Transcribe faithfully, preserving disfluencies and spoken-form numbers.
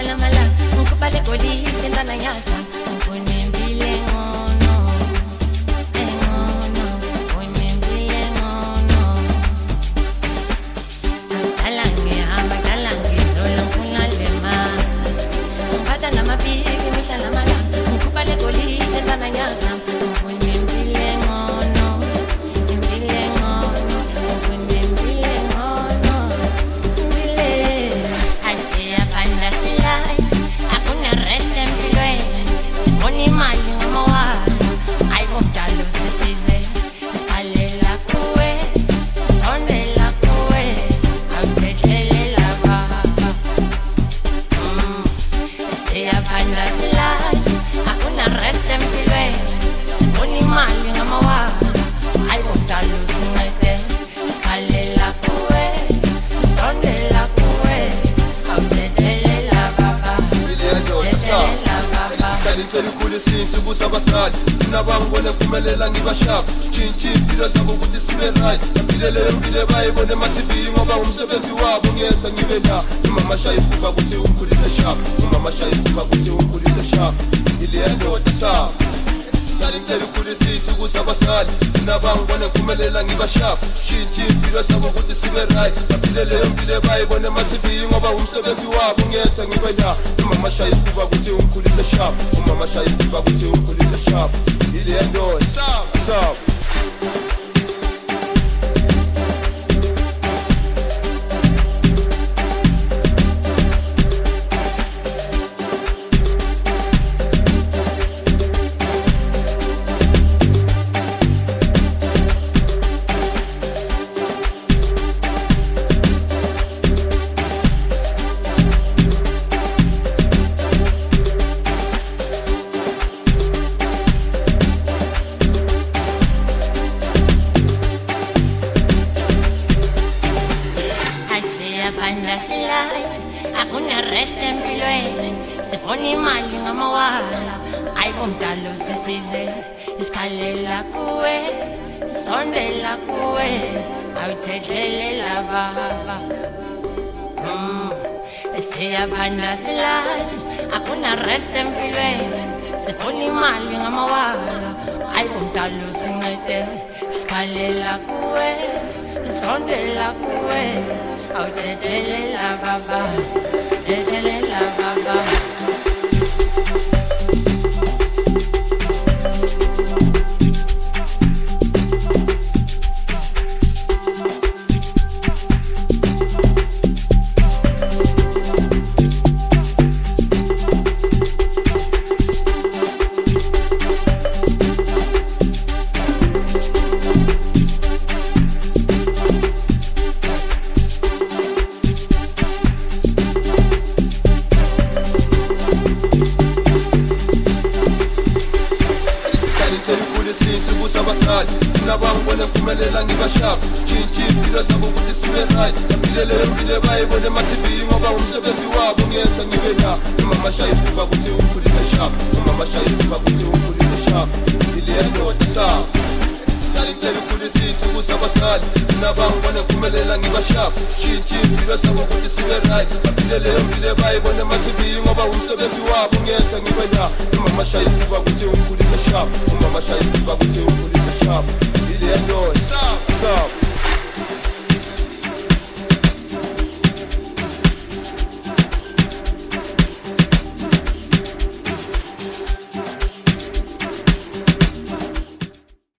la mala ngikubale golile intana yaza unembile ngono ngono unembile ngono alangi hamba alangi zola ngifuna lema ngiphatha namabhiki mihla la mala ngikubale golile intana yaza unembile ngono impile ngono unembile ngono impile asiya panda silai akuna rest empilweni sibona imali ngamawala ayibomdalo sisize isikhalela kuwe sondela kuwe awuthethelela baba asiya panda silai akuna rest empilweni sibona imali ngamawala ayibomdalo sincede isikhalela kuwe sondela kuwe awuthethelela baba thethelela baba ngicela ikhulu isinthi kusabasali nabangibone kuphumelela ngibashapha tshintshi impilo zabo ukuthi sibe right impilo leyo impilo bayibone ema-T V ngoba umsebenzi wabo ngiyenza ngibe la umama shaya iphupha ukuthi umkhulise sharp umama shaya iphupha ukuthi umkhulise sharp ileya ndoda sabo ngicela ikhulu isinthi kusabasali nabangibone kuphumelela ngibashapha tshintshi impilo zabo ukuthi sibe right impilo leyo impilo bayibone ema-T V ngoba umsebenzi wabo ngiyenza ngibe la umama shaya iphupha ukuthi umkhulise sharp umama shaya iphupha ukuthi umkhulise sharp ileya ndoda sabo sabo panda silai akuna rest empilweni sibona imali ngamawala ayibomdalo sisize isikhalela kuwe sondela kuwe awuthethelela baba asiya panda silai akuna rest empilweni sibona imali ngamawala ayibomdalo sincede isikhalela kuwe sondela kuwe awuthethelela baba thethelela baba nabangibone kuphumelela ngibashapha tshintshi impilo zabo ukuthi sibe right impilo leyo impilo bayibone ema-T V ngoba umsebenzi wabo ngiyenza ngibe la umama shaya iphupha ukuthi umkhulise sharp umama shaya iphupha ukuthi umkhulise sharp ileya ndoda sabo ngicela ikhulu isinthi kusabasali nabangibone kuphumelela ngibashapha tshintshi impilo zabo ukuthi sibe right impilo leyo impilo bayibone ema-T V ngoba umsebenzi wabo ngiyenza ngibe la umama shaya iphupha ukuthi umkhulise sharp umama shaya iphupha ukuthi umkhulise sharp ileya ndoda sabo sabo